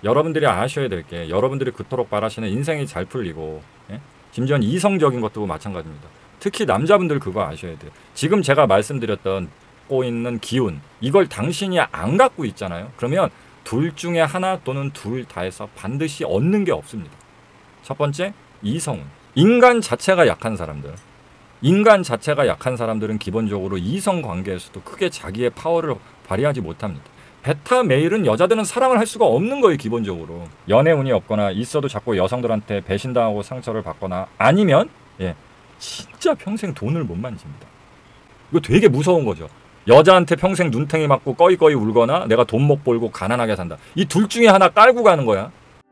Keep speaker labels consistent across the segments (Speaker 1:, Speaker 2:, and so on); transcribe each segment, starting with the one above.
Speaker 1: 여러분들이 아셔야 될 게 여러분들이 그토록 바라시는 인생이 잘 풀리고 예? 심지어 이성적인 것도 마찬가지입니다. 특히 남자분들 그거 아셔야 돼요. 지금 제가 말씀드렸던 갖고 있는 기운 이걸 당신이 안 갖고 있잖아요. 그러면 둘 중에 하나 또는 둘 다에서 반드시 얻는 게 없습니다. 첫 번째 이성운. 인간 자체가 약한 사람들. 인간 자체가 약한 사람들은 기본적으로 이성관계에서도 크게 자기의 파워를 발휘하지 못합니다. 베타 메일은 여자들은 사랑을 할 수가 없는 거예요. 기본적으로 연애운이 없거나 있어도 자꾸 여성들한테 배신당하고 상처를 받거나 아니면 진짜 평생 돈을 못 만집니다. 이거 되게 무서운 거죠. 여자한테 평생 눈탱이 맞고 꺼이꺼이 울거나 내가 돈 못 벌고 가난하게 산다. 이 둘 중에 하나 깔고 가는 거야.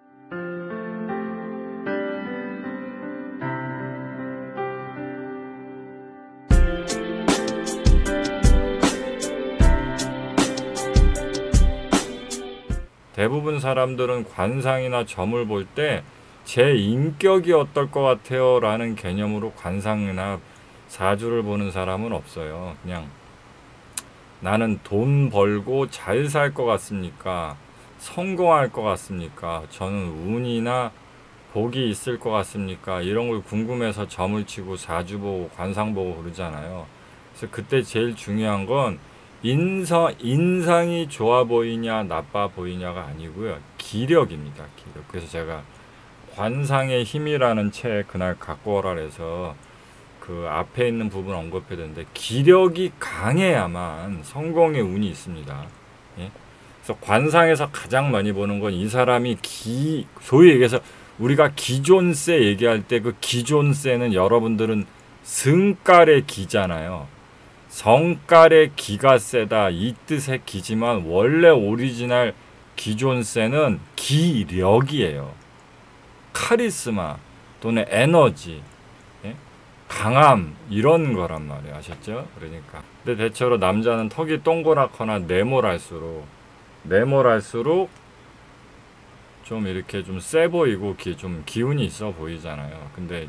Speaker 1: 대부분 사람들은 관상이나 점을 볼 때 제 인격이 어떨 것 같아요 라는 개념으로 관상이나 사주를 보는 사람은 없어요. 그냥 나는 돈 벌고 잘 살 것 같습니까? 성공할 것 같습니까? 저는 운이나 복이 있을 것 같습니까? 이런 걸 궁금해서 점을 치고 사주 보고 관상 보고 그러잖아요. 그래서 그때 제일 중요한 건 인상이 좋아 보이냐 나빠 보이냐가 아니고요. 기력입니다. 기력. 그래서 제가 관상의 힘이라는 책 그날 갖고 오라 해서 그 앞에 있는 부분 언급해드렸는데 기력이 강해야만 성공의 운이 있습니다. 예? 그래서 관상에서 가장 많이 보는 건 이 사람이 소위 얘기해서 우리가 기존세 얘기할 때 그 기존세는 여러분들은 승깔의 기잖아요. 성깔의 기가 세다 이 뜻의 기지만 원래 오리지널 기존세는 기력이에요. 카리스마 또는 에너지, 강함 이런 거란 말이에요. 아셨죠? 그러니까 근데 대체로 남자는 턱이 동그랗거나 네모랄수록 좀 이렇게 좀 세 보이고 좀 기운이 있어 보이잖아요. 근데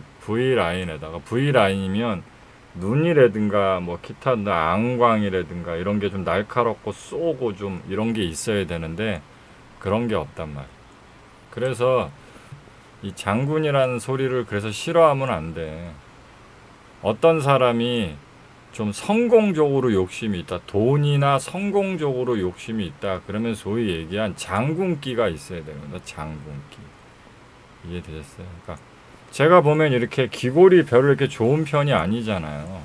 Speaker 1: V라인이면 눈이라든가 뭐 기타 안광이라든가 이런 게 좀 날카롭고 쏘고 좀 이런 게 있어야 되는데 그런 게 없단 말이에요. 그래서 이 장군이라는 소리를 그래서 싫어하면 안 돼. 어떤 사람이 좀 성공적으로 욕심이 있다. 돈이나 성공적으로 욕심이 있다. 그러면 소위 얘기한 장군기가 있어야 됩니다. 장군기. 이해되셨어요? 그러니까 제가 보면 이렇게 귀골이 별로 이렇게 좋은 편이 아니잖아요.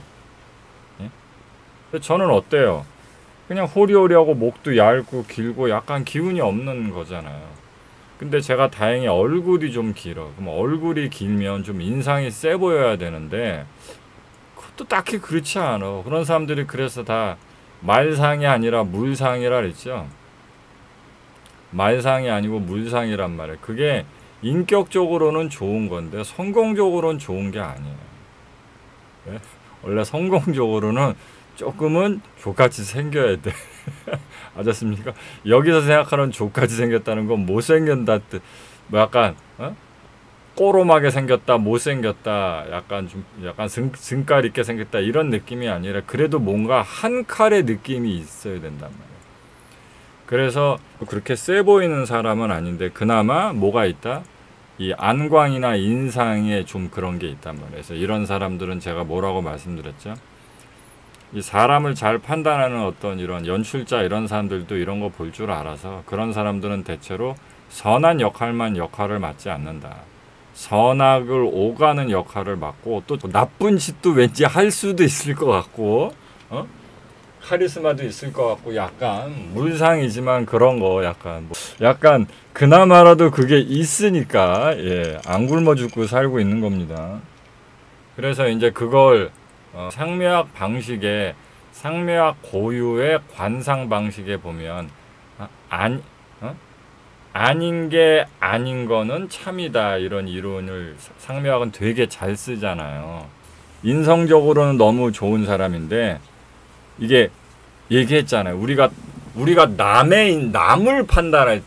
Speaker 1: 예? 저는 어때요? 그냥 호리호리하고 목도 얇고 길고 약간 기운이 없는 거잖아요. 근데 제가 다행히 얼굴이 좀 길어. 그럼 얼굴이 길면 좀 인상이 세 보여야 되는데 그것도 딱히 그렇지 않아. 그런 사람들이 그래서 다 말상이 아니라 물상이라 그랬죠. 말상이 아니고 물상이란 말이에요. 그게 인격적으로는 좋은 건데 성공적으로는 좋은 게 아니에요. 네? 원래 성공적으로는 조금은 족같이 생겨야 돼. 아셨습니까? 여기서 생각하는 족같이 생겼다는 건 못생겼다 뜻. 뭐 약간 꼬롬하게 생겼다, 못생겼다, 약간 승깔 있게 생겼다 이런 느낌이 아니라 그래도 뭔가 한 칼의 느낌이 있어야 된단 말이에요. 그래서 그렇게 세 보이는 사람은 아닌데 그나마 뭐가 있다? 이 안광이나 인상에 좀 그런 게 있단 말이에요. 그래서 이런 사람들은 제가 뭐라고 말씀드렸죠? 이 사람을 잘 판단하는 어떤 이런 연출자 이런 사람들도 이런 거 볼 줄 알아서 그런 사람들은 대체로 선한 역할을 맡지 않는다. 선악을 오가는 역할을 맡고 또 나쁜 짓도 왠지 할 수도 있을 것 같고 카리스마도 있을 것 같고 약간 물상이지만 그런 거 약간 그나마라도 그게 있으니까 안 굶어 죽고 살고 있는 겁니다. 그래서 이제 그걸 상묘학 방식의 상묘학 고유의 관상 방식에 보면 아닌 게 아닌 거는 참이다 이런 이론을 상묘학은 되게 잘 쓰잖아요. 인성적으로는 너무 좋은 사람인데 이게 얘기했잖아요. 우리가 남을 판단할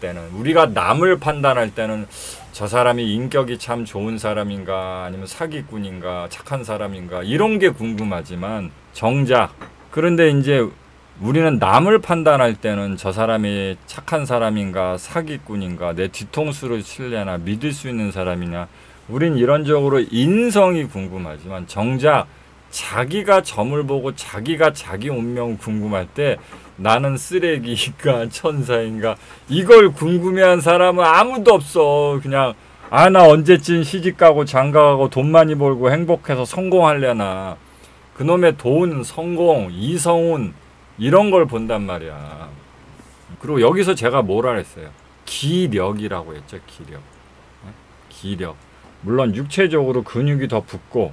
Speaker 1: 때는 저 사람이 인격이 참 좋은 사람인가 아니면 사기꾼인가 착한 사람인가 이런 게 궁금하지만 정작 그런데 이제 우리는 남을 판단할 때는 저 사람이 착한 사람인가 사기꾼인가 내 뒤통수를 칠려나 믿을 수 있는 사람이냐 우린 이런적으로 인성이 궁금하지만 정작 자기가 점을 보고 자기가 자기 운명 궁금할 때 나는 쓰레기인가 천사인가 이걸 궁금해한 사람은 아무도 없어. 그냥 나 언제쯤 시집가고 장가가고 돈 많이 벌고 행복해서 성공하려나 그놈의 돈, 성공, 이성운 이런 걸 본단 말이야. 그리고 여기서 제가 뭐라 했어요? 기력이라고 했죠. 기력. 기력. 물론 육체적으로 근육이 더 붙고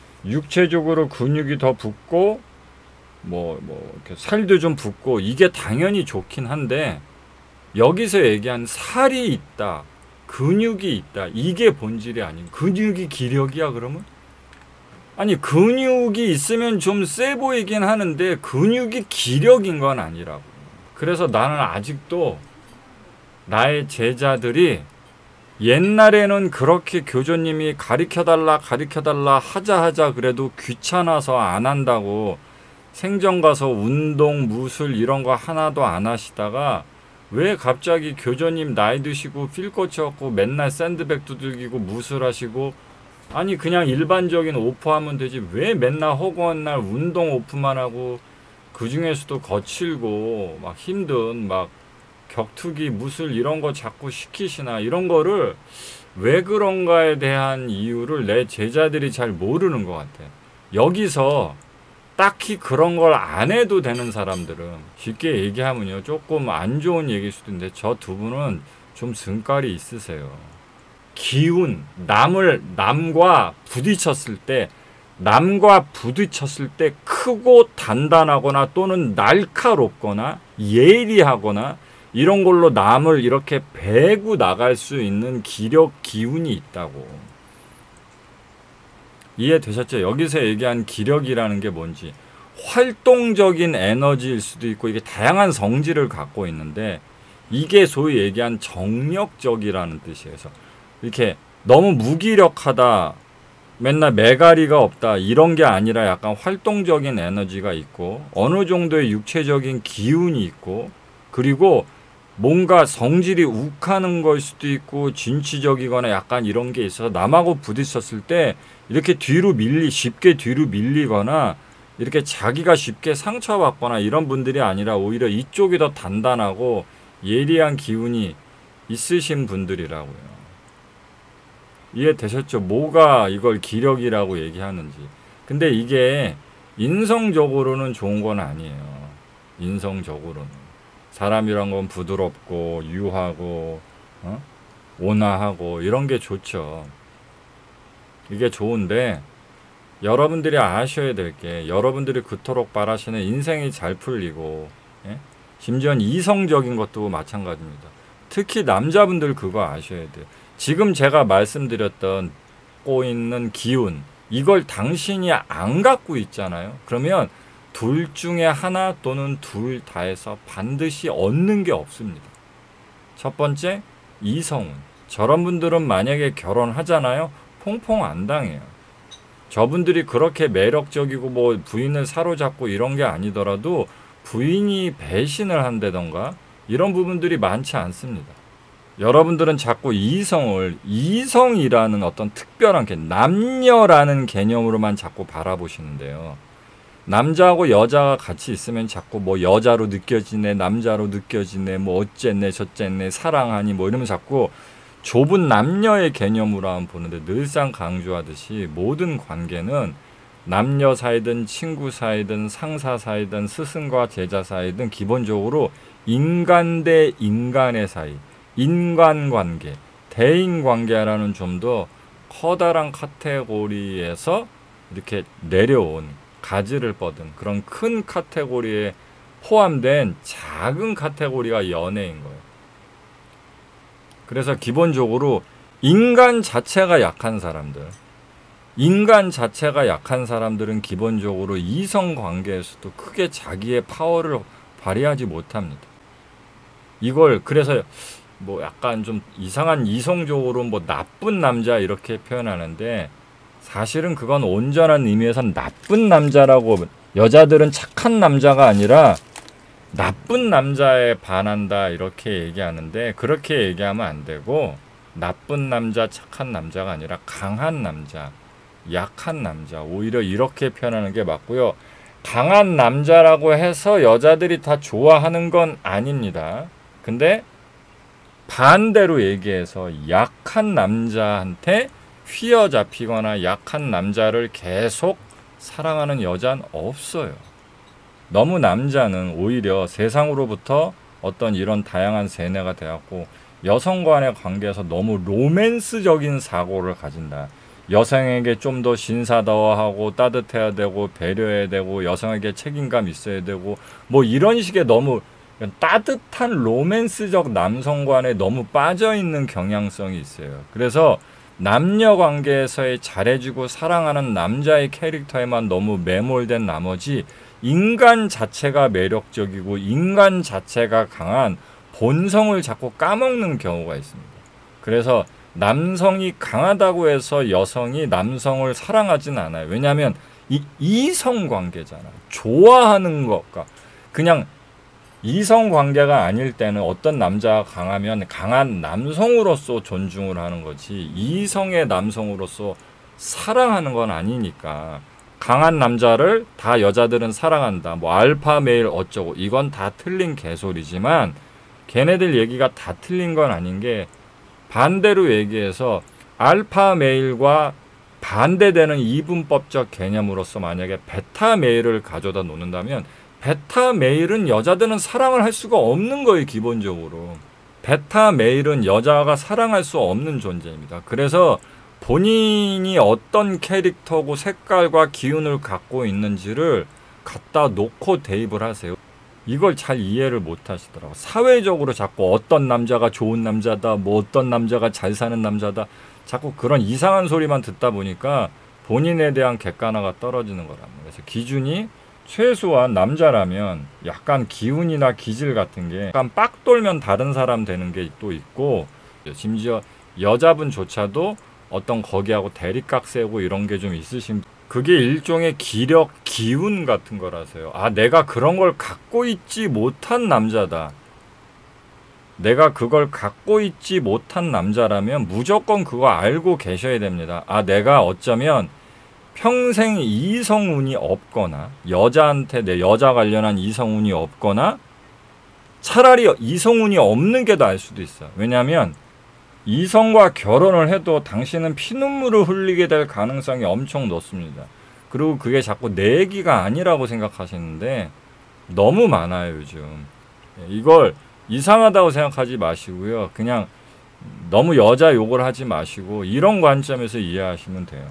Speaker 1: 이렇게 살도 좀 붙고 이게 당연히 좋긴 한데 여기서 얘기한 살이 있다. 근육이 있다. 이게 본질이 아닌 근육이 기력이야 그러면? 아니 근육이 있으면 좀 세 보이긴 하는데 근육이 기력인 건 아니라고. 그래서 나는 아직도 나의 제자들이 옛날에는 그렇게 교조님이 가르쳐달라 하자 그래도 귀찮아서 안 한다고 생전 가서 운동 무술 이런 거 하나도 안 하시다가 왜 갑자기 교조님 나이 드시고 필 꽂혀갖고 맨날 샌드백 두들기고 무술하시고 아니 그냥 일반적인 오프하면 되지 왜 맨날 허구한 날 운동 오프만 하고 그 중에서도 거칠고 막 힘든 막 격투기 무술 이런 거 자꾸 시키시나 이런 거를 왜 그런가에 대한 이유를 내 제자들이 잘 모르는 것 같아. 여기서 딱히 그런 걸 안 해도 되는 사람들은 쉽게 얘기하면요 조금 안 좋은 얘기일 수도 있는데 저 두 분은 좀 등깔이 있으세요. 기운, 남과 부딪혔을 때 크고 단단하거나 또는 날카롭거나 예리하거나 이런 걸로 남을 이렇게 베고 나갈 수 있는 기력, 기운이 있다고. 이해되셨죠? 여기서 얘기한 기력이라는 게 뭔지 활동적인 에너지일 수도 있고 이게 다양한 성질을 갖고 있는데 이게 소위 얘기한 정력적이라는 뜻이에요. 이렇게 너무 무기력하다 맨날 매가리가 없다 이런 게 아니라 약간 활동적인 에너지가 있고 어느 정도의 육체적인 기운이 있고 그리고 뭔가 성질이 욱하는 걸 수도 있고 진취적이거나 약간 이런 게 있어서 남하고 부딪혔을 때 이렇게 쉽게 뒤로 밀리거나 이렇게 자기가 쉽게 상처받거나 이런 분들이 아니라 오히려 이쪽이 더 단단하고 예리한 기운이 있으신 분들이라고요. 이해되셨죠? 뭐가 이걸 기력이라고 얘기하는지. 근데 이게 인성적으로는 좋은 건 아니에요. 인성적으로는. 사람이란 건 부드럽고 유하고 온화하고 이런 게 좋죠. 이게 좋은데 여러분들이 아셔야 될 게 여러분들이 그토록 바라시는 인생이 잘 풀리고 심지어는 이성적인 것도 마찬가지입니다. 특히 남자분들 그거 아셔야 돼요. 지금 제가 말씀드렸던 있는 기운 이걸 당신이 안 갖고 있잖아요. 그러면 둘 중에 하나 또는 둘 다에서 반드시 얻는 게 없습니다. 첫 번째 이성운. 저런 분들은 만약에 결혼하잖아요. 퐁퐁 안 당해요. 저분들이 그렇게 매력적이고 뭐 부인을 사로잡고 이런 게 아니더라도 부인이 배신을 한다던가 이런 부분들이 많지 않습니다. 여러분들은 자꾸 이성이라는 어떤 특별한 남녀라는 개념으로만 자꾸 바라보시는데요. 남자하고 여자가 같이 있으면 자꾸 뭐 여자로 느껴지네, 남자로 느껴지네, 뭐 어쨌네, 저쨌네, 사랑하니 뭐 이러면 자꾸 좁은 남녀의 개념으로 한번 보는데 늘상 강조하듯이 모든 관계는 남녀 사이든 친구 사이든 상사 사이든 스승과 제자 사이든 기본적으로 인간 대 인간의 사이, 인간관계, 대인관계라는 좀 더 커다란 카테고리에서 이렇게 내려온 가지를 뻗은 그런 큰 카테고리에 포함된 작은 카테고리가 연애인 거예요. 그래서 기본적으로 인간 자체가 약한 사람들은 기본적으로 이성관계에서도 크게 자기의 파워를 발휘하지 못합니다. 이걸 그래서 뭐 약간 좀 이상한 이성적으로 뭐 나쁜 남자 이렇게 표현하는데 사실은 그건 온전한 의미에서 나쁜 남자라고 여자들은 착한 남자가 아니라 나쁜 남자에 반한다 이렇게 얘기하는데 그렇게 얘기하면 안 되고 나쁜 남자, 착한 남자가 아니라 강한 남자, 약한 남자 오히려 이렇게 표현하는 게 맞고요. 강한 남자라고 해서 여자들이 다 좋아하는 건 아닙니다. 근데 반대로 얘기해서 약한 남자한테 휘어잡히거나 약한 남자를 계속 사랑하는 여자는 없어요. 너무 남자는 오히려 세상으로부터 어떤 이런 다양한 세뇌가 되었고 여성 간의 관계에서 너무 로맨스적인 사고를 가진다. 여성에게 좀 더 신사다워하고 따뜻해야 되고 배려해야 되고 여성에게 책임감 있어야 되고 뭐 이런 식의 너무 따뜻한 로맨스적 남성 간에 너무 빠져있는 경향성이 있어요. 그래서 남녀 관계에서의 잘해주고 사랑하는 남자의 캐릭터에만 너무 매몰된 나머지 인간 자체가 매력적이고 인간 자체가 강한 본성을 자꾸 까먹는 경우가 있습니다. 그래서 남성이 강하다고 해서 여성이 남성을 사랑하진 않아요. 왜냐하면 이성 관계잖아요. 좋아하는 것과 그냥 이성 관계가 아닐 때는 어떤 남자가 강하면 강한 남성으로서 존중을 하는 거지 이성의 남성으로서 사랑하는 건 아니니까 강한 남자를 다 여자들은 사랑한다. 뭐 알파 메일 어쩌고 이건 다 틀린 개소리지만 걔네들 얘기가 다 틀린 건 아닌 게 반대로 얘기해서 알파 메일과 반대되는 이분법적 개념으로서 만약에 베타 메일을 가져다 놓는다면 베타 메일은 여자들은 사랑을 할 수가 없는 거예요. 기본적으로. 베타 메일은 여자가 사랑할 수 없는 존재입니다. 그래서 본인이 어떤 캐릭터고 색깔과 기운을 갖고 있는지를 갖다 놓고 대입을 하세요. 이걸 잘 이해를 못 하시더라고요. 사회적으로 자꾸 어떤 남자가 좋은 남자다, 뭐 어떤 남자가 잘 사는 남자다, 자꾸 그런 이상한 소리만 듣다 보니까 본인에 대한 객관화가 떨어지는 거랍니다. 그래서 기준이 최소한 남자라면 약간 기운이나 기질 같은 게 약간 빡 돌면 다른 사람 되는 게 또 있고 심지어 여자분조차도 어떤 거기하고 대립각 세고 이런 게 좀 있으신 그게 일종의 기력, 기운 같은 거라서요. 아, 내가 그런 걸 갖고 있지 못한 남자다. 내가 그걸 갖고 있지 못한 남자라면 무조건 그거 알고 계셔야 됩니다. 아, 내가 어쩌면 평생 이성운이 없거나 여자한테 내 여자 관련한 이성운이 없거나 차라리 이성운이 없는 게 나을 수도 있어요. 왜냐하면 이성과 결혼을 해도 당신은 피눈물을 흘리게 될 가능성이 엄청 높습니다. 그리고 그게 자꾸 내 얘기가 아니라고 생각하시는데 너무 많아요 요즘. 이걸 이상하다고 생각하지 마시고요. 그냥 너무 여자 욕을 하지 마시고 이런 관점에서 이해하시면 돼요.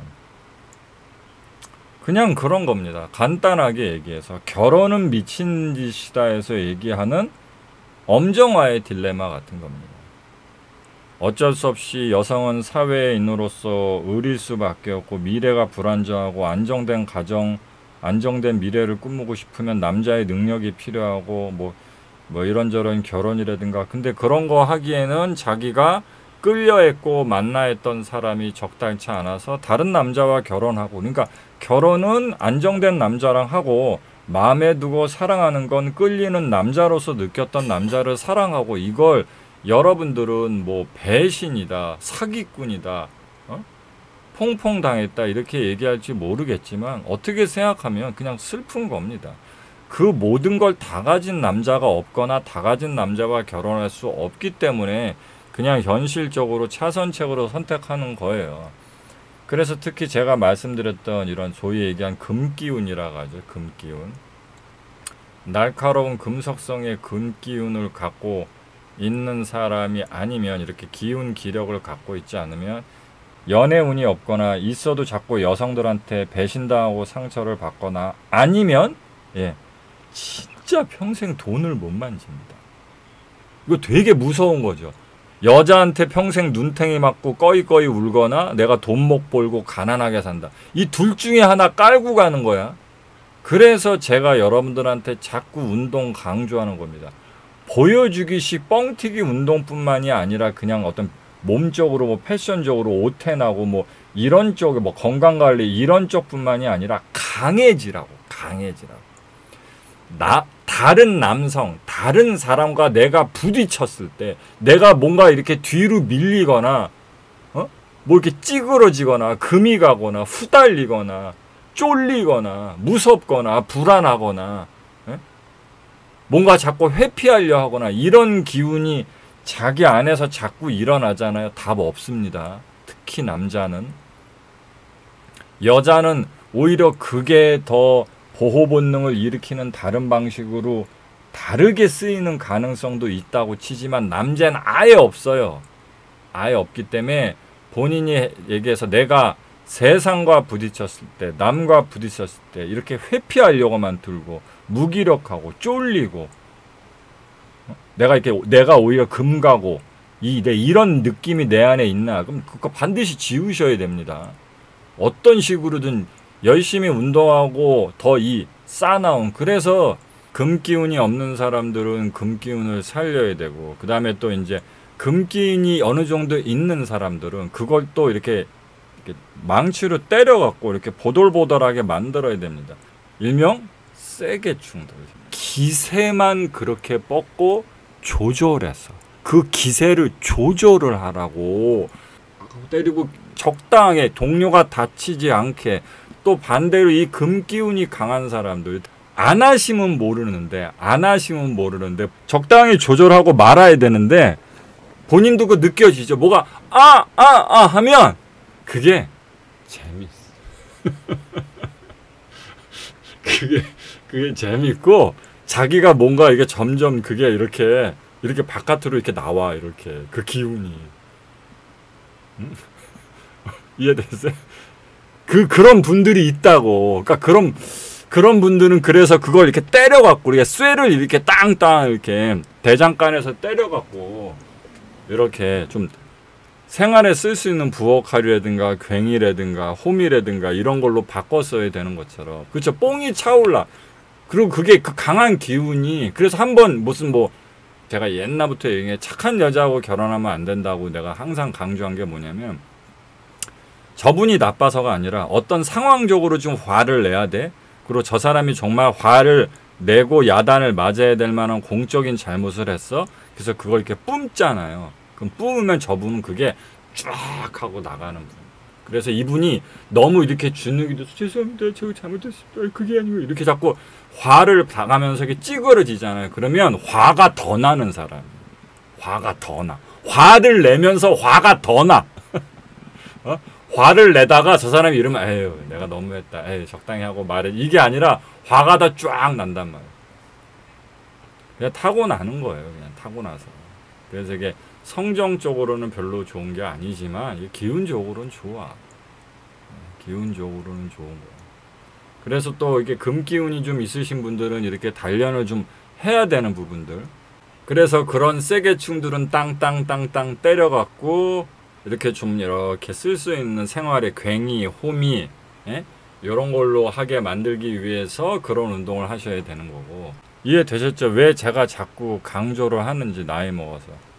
Speaker 1: 그냥 그런 겁니다. 간단하게 얘기해서 결혼은 미친 짓이다 해서 얘기하는 엄정화의 딜레마 같은 겁니다. 어쩔 수 없이 여성은 사회인으로서 의릴 수밖에 없고 미래가 불안정하고 안정된 가정, 안정된 미래를 꿈꾸고 싶으면 남자의 능력이 필요하고 뭐 이런저런 결혼이라든가 근데 그런 거 하기에는 자기가 끌려했고 만나했던 사람이 적당치 않아서 다른 남자와 결혼하고 그러니까 결혼은 안정된 남자랑 하고 마음에 두고 사랑하는 건 끌리는 남자로서 느꼈던 남자를 사랑하고 이걸 여러분들은 뭐 배신이다, 사기꾼이다, 퐁퐁 당했다 이렇게 얘기할지 모르겠지만 어떻게 생각하면 그냥 슬픈 겁니다. 그 모든 걸 다 가진 남자가 없거나 다 가진 남자와 결혼할 수 없기 때문에 그냥 현실적으로 차선책으로 선택하는 거예요. 그래서 특히 제가 말씀드렸던 이런 소위 얘기한 금기운이라고 하죠. 금기운. 날카로운 금속성의 금기운을 갖고 있는 사람이 아니면 이렇게 기운 기력을 갖고 있지 않으면 연애운이 없거나 있어도 자꾸 여성들한테 배신당하고 상처를 받거나 아니면 진짜 평생 돈을 못 만집니다. 이거 되게 무서운 거죠. 여자한테 평생 눈탱이 맞고 꺼이꺼이 울거나 내가 돈 못 벌고 가난하게 산다. 이 둘 중에 하나 깔고 가는 거야. 그래서 제가 여러분들한테 자꾸 운동 강조하는 겁니다. 보여주기식 뻥튀기 운동뿐만이 아니라 그냥 어떤 몸적으로 뭐 패션적으로 오태나고 뭐 이런 쪽에 뭐 건강관리 이런 쪽뿐만이 아니라 강해지라고. 다른 남성, 다른 사람과 내가 부딪혔을 때, 내가 뭔가 이렇게 뒤로 밀리거나, 뭐 이렇게 찌그러지거나, 금이 가거나, 후달리거나, 쫄리거나, 무섭거나, 불안하거나, 뭔가 자꾸 회피하려 하거나, 이런 기운이 자기 안에서 자꾸 일어나잖아요. 답 없습니다. 특히 남자는. 여자는 오히려 그게 더 보호 본능을 일으키는 다른 방식으로 다르게 쓰이는 가능성도 있다고 치지만 남자는 아예 없어요. 아예 없기 때문에 본인이 얘기해서 내가 세상과 부딪혔을 때, 남과 부딪혔을 때 이렇게 회피하려고만 들고 무기력하고 쫄리고 내가 오히려 금가고 이런 느낌이 내 안에 있나? 그럼 그거 반드시 지우셔야 됩니다. 어떤 식으로든 열심히 운동하고 더 쌓아나온, 그래서 금기운이 없는 사람들은 금기운을 살려야 되고, 그 다음에 또 이제 금기운이 어느 정도 있는 사람들은 그걸 또 이렇게 망치로 때려갖고 이렇게 보돌보돌하게 만들어야 됩니다. 일명 세게충들. 기세만 그렇게 뻗고 조절해서 그 기세를 조절을 하라고. 때리고 적당하게 동료가 다치지 않게. 또 반대로 이 금기운이 강한 사람들 안 하시면 모르는데 적당히 조절하고 말아야 되는데 본인도 그 느껴지죠. 뭐가 하면 그게 재밌어. 그게 재밌고 자기가 뭔가 이게 점점 그게 이렇게 바깥으로 이렇게 나와. 이렇게 그 기운이. 이해됐어요? 그런 분들이 있다고. 그러니까 그런 분들은 그래서 그걸 이렇게 때려갖고, 우리가 쇠를 이렇게 땅땅 이렇게 대장간에서 때려갖고, 이렇게 좀 생활에 쓸 수 있는 부엌칼이라든가 괭이라든가 호미라든가 이런 걸로 바꿔 써야 되는 것처럼. 그렇죠. 뽕이 차올라. 그리고 그게 그 강한 기운이, 그래서 한번 무슨 제가 옛날부터 얘기해, 착한 여자하고 결혼하면 안 된다고 내가 항상 강조한 게 뭐냐면, 저분이 나빠서가 아니라 어떤 상황적으로 좀 화를 내야 돼. 그리고 저 사람이 정말 화를 내고 야단을 맞아야 될 만한 공적인 잘못을 했어. 그래서 그걸 이렇게 뿜잖아요. 그럼 뿜으면 저분은 그게 쫙 하고 나가는 분. 그래서 이분이 너무 이렇게 주눅이 돼서 죄송합니다, 제가 잘못했습니다, 그게 아니고 이렇게 자꾸 화를 당하면서 이렇게 찌그러지잖아요. 그러면 화가 더 나는 사람. 화가 더 나. 화를 내면서 화가 더 나. 화를 내다가 저 사람이 이러면 에휴 내가 너무했다, 에휴 적당히 하고 말해, 이게 아니라 화가 다 쫙 난단 말이에요. 그냥 타고나는 거예요. 그냥 타고나서. 그래서 이게 성정적으로는 별로 좋은 게 아니지만 기운적으로는 좋아. 기운적으로는 좋은 거예요. 그래서 또 이게 금기운이 좀 있으신 분들은 이렇게 단련을 좀 해야 되는 부분들. 그래서 그런 세게충들은 땅땅땅땅 때려갖고 이렇게 좀 이렇게 쓸 수 있는 생활의 괭이, 호미, 이런 걸로 하게 만들기 위해서 그런 운동을 하셔야 되는 거고. 이해되셨죠? 왜 제가 자꾸 강조를 하는지, 나이 먹어서.